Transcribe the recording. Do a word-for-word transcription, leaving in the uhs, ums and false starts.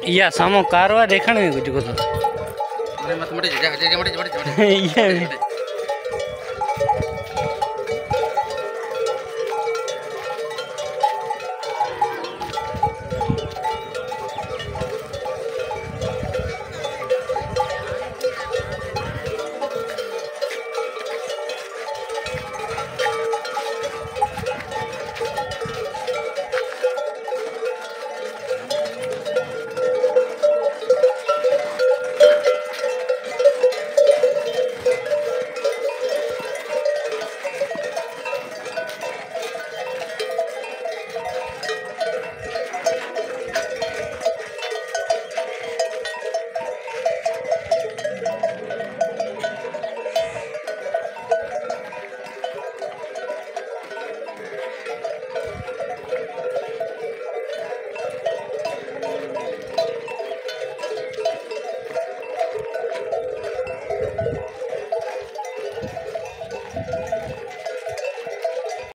या सामो कारवा देखण में कुछ को तो मरे मत मटे जा जा मटे मटे ये